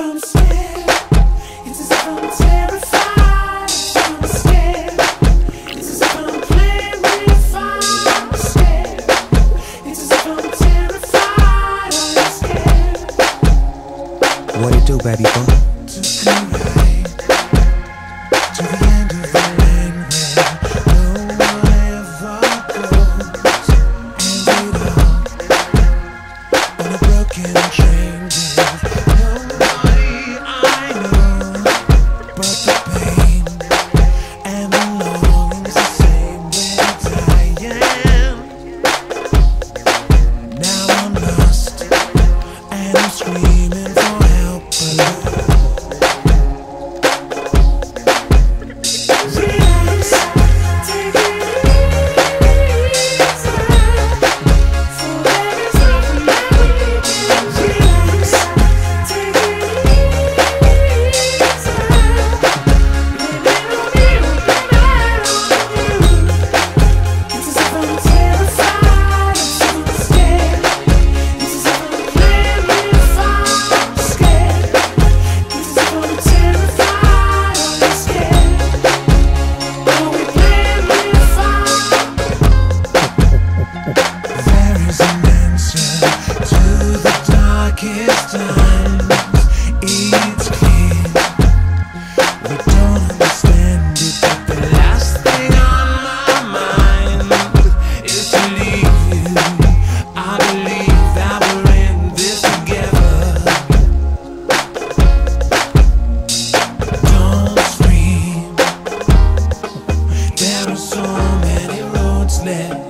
I'm scared. It's as if I'm terrified. I'm scared. It's as if I'm playing with fire. I'm scared. It's as if I'm terrified. I'm scared. What it do, baby boy? To the end of the lane where no one ever goes, and it all on a broken train with nobody I know, but the pain and the longing's the same way I am. Now I'm lost and I'm screaming for help, it's clear we don't understand it, but the last thing on my mind is to leave you. I believe that we're in this together. Don't scream, there are so many roads left.